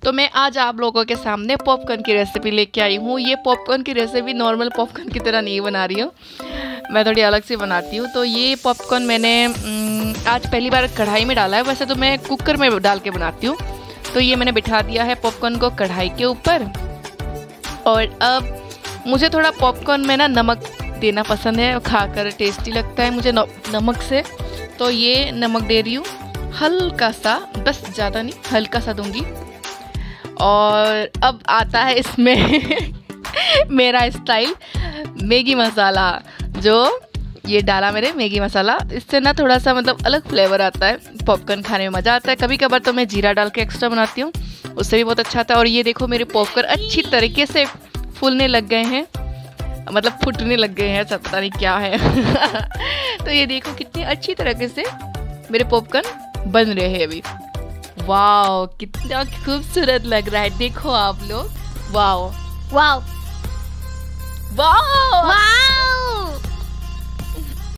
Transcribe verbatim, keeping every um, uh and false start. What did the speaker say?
तो मैं आज आप लोगों के सामने पॉपकॉर्न की रेसिपी लेके आई हूँ। ये पॉपकॉर्न की रेसिपी नॉर्मल पॉपकॉर्न की तरह नहीं बना रही हूँ, मैं थोड़ी अलग से बनाती हूँ। तो ये पॉपकॉर्न मैंने आज पहली बार कढ़ाई में डाला है, वैसे तो मैं कुकर में डाल के बनाती हूँ। तो ये मैंने बिठा दिया है पॉपकॉर्न को कढ़ाई के ऊपर। और अब मुझे थोड़ा पॉपकॉर्न में ना नमक देना पसंद है, खाकर टेस्टी लगता है मुझे नमक से। तो ये नमक दे रही हूँ हल्का सा, बस ज़्यादा नहीं, हल्का सा दूंगी। और अब आता है इसमें मेरा स्टाइल मैगी मसाला, जो ये डाला मैंने मैगी मसाला। इससे ना थोड़ा सा मतलब अलग फ्लेवर आता है, पॉपकॉर्न खाने में मज़ा आता है। कभी कभार तो मैं जीरा डाल के एक्स्ट्रा बनाती हूँ, उससे भी बहुत अच्छा आता है। और ये देखो मेरे पॉपकॉर्न अच्छी तरीके से फूलने लग गए हैं, मतलब फूटने लग गए हैं, सब पता नहीं क्या है। तो ये देखो कितनी अच्छी तरीके से मेरे पॉपकॉर्न बन रहे हैं अभी। वाओ कितना खूबसूरत लग रहा है, देखो आप लोग। Wow wow wow